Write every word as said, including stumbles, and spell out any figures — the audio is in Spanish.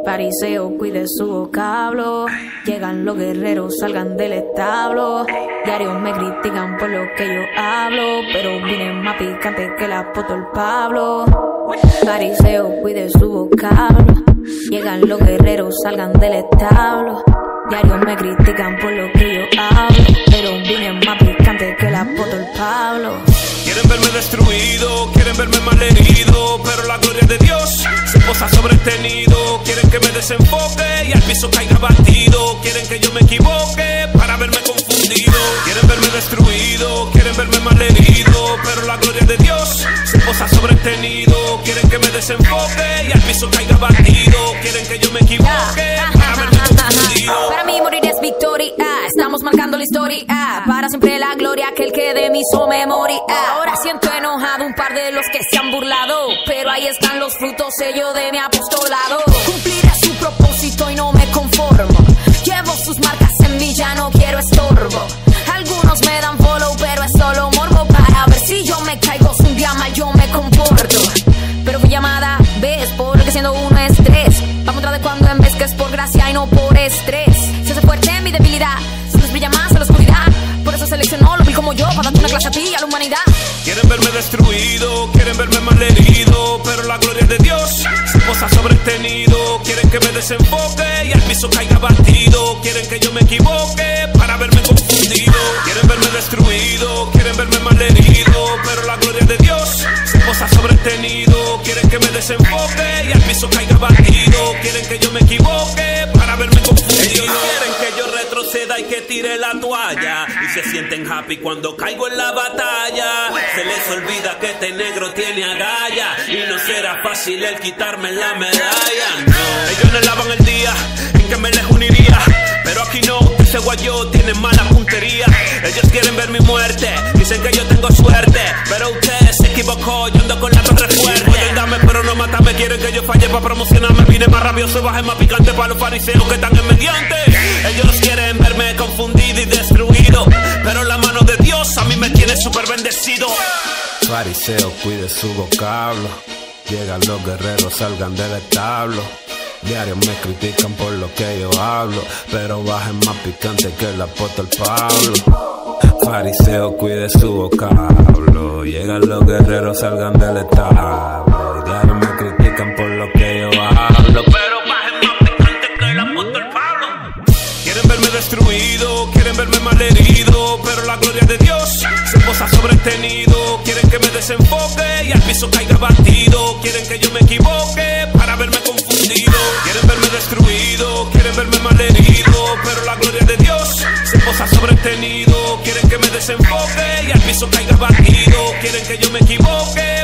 Fariseo, cuide su vocablo. Llegan los guerreros, salgan del establo. Diarios me critican por lo que yo hablo, pero vine más picante que el apóstol Pablo. Fariseo, cuide su vocablo. Llegan los guerreros, salgan del establo. Diarios me critican por lo que yo hablo, pero vine más picante que el apóstol Pablo. Quieren verme destruido, quieren verme malherido, pero la gloria de Dios se posa sobre este nido. Quieren que me desenfoque y al piso caiga batido. Quieren que yo me equivoque para verme confundido. Quieren verme destruido, quieren verme malherido, pero la gloria de Dios se posa sobre este nido. Quieren que me desenfoque y al piso caiga batido. Quieren que yo me equivoque para verme confundido. Para mí morir es victoria, estamos marcando la historia. Para siempre la gloria, aquel que de mí hizo memoria. Ahora siento enojado un par de los que se han burlado, pero ahí están los frutos, sello de mi apostolado. Cumpliré su propósito y no me conformo. Llevo sus marcas en mí, ya no quiero estorbo. Algunos me dan follow, pero es solo morbo para ver si yo me caigo. Si un día mal yo me comporto, pero fui llamada, ves, por lo que siendo uno es tres. Vamos atrás de cuando en vez que es por gracia y no por estrés. Se hace fuerte en mi debilidad, se les brilla más en la oscuridad. Por eso seleccionó lo vil como yo, para darte una clase a ti y a la humanidad. Quieren verme destruido, quieren verme malherido, pero la gloria de Dios se posa sobre este nido. Quieren que me desenfoque y al piso caiga batido. Quieren que yo me equivoque para verme confundido. Quieren verme destruido, quieren verme malherido, pero la gloria de Dios se posa sobre este nido. Quieren que me desenfoque y al piso caiga batido. Quieren que yo me equivoque para verme confundido. Ellos quieren que yo retroceda y que tire la toalla, y se sienten happy cuando caigo en la batalla. Se les olvida que este negro tiene agallas y no será fácil el quitarme la medalla. No. Ellos anhelaban el día en que me les uniría, pero aquí no, ese guayo tiene mala puntería. Ellos quieren ver mi muerte, dicen que yo tengo suerte, pero usted se equivocó, yo ando con la torre fuerte. Pueden darme pero no matarme, quieren que yo falle para promocionarme. Vine más rabioso, bajé más picante para los fariseos que están en mediante. Ellos quieren verme confundido y destruido, pero la mano de Dios a mí me tiene súper bendecido. Fariseo, cuide su vocablo. Llegan los guerreros, salgan del establo. Diarios me critican por lo que yo hablo, pero bajen más picante que el apóstol Pablo. Fariseo, cuide su vocablo. Llegan los guerreros, salgan del establo. Diarios me critican por lo que yo hablo, pero bajen más picante que el apóstol Pablo. Quieren verme destruido, quieren verme malherido, pero la gloria de Dios se posa sobre este nido. Quieren que me desenfoque y al piso caiga batido. Quieren que yo me equivoque para verme confundido. Quieren verme destruido, quieren verme malherido, pero la gloria de Dios se posa sobre este nido. Quieren que me desenfoque y al piso caiga batido. Quieren que yo me equivoque